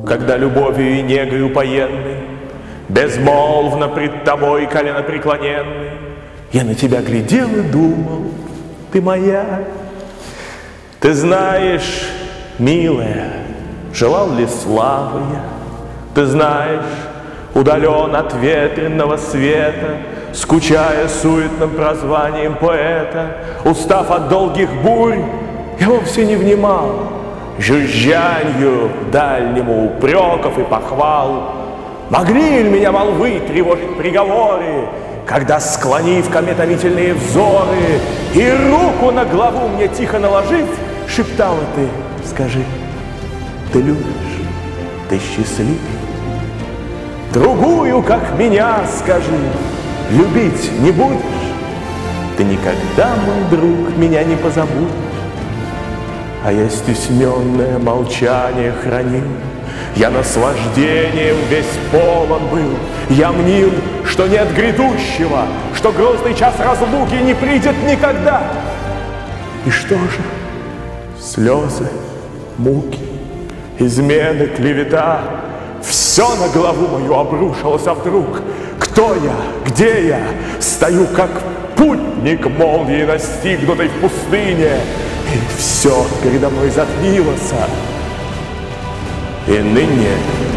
когда любовью и негой упоенный, безмолвно пред тобой коленопреклоненный, я на тебя глядел и думал, ты моя. Ты знаешь, милая, желал ли славы я? Ты знаешь, удален от ветренного света, скучая суетным прозванием поэта, устав от долгих бурь, я вовсе не внимал жужжанью дальнему упреков и похвал. Могли ли меня молвы тревожить приговоры, когда, склонив ко мне томительные взоры и руку на главу мне тихо наложив, шептала ты: скажи, ты любишь, ты счастлив? Другую, как меня, скажи, любить не будешь? Ты никогда, мой друг, меня не позабудешь. А я стесненное молчание хранил, я наслаждением весь полон был. Я мнил, что нет грядущего, что грозный час разлуки не придет никогда. И что же? Слезы, муки, измены, клевета — все на голову мою обрушилось, а вдруг кто я, где я? Стою, как путник молнией настигнутый в пустыне, и все передо мной затмилось. И ныне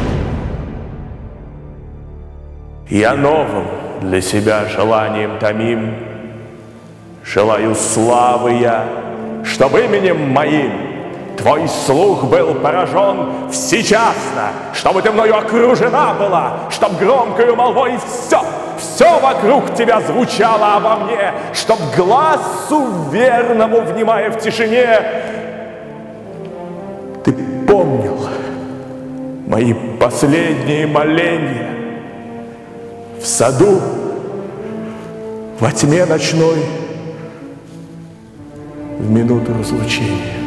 я новым для себя желанием томим. Желаю славы я, чтоб именем моим твой слух был поражен всечасно, чтобы ты мною окружена была, чтоб громкою молвой все вокруг тебя звучало обо мне, чтоб глазу верному, внимая в тишине, ты помнил мои последние моления в саду, во тьме ночной, в минуту разлучения.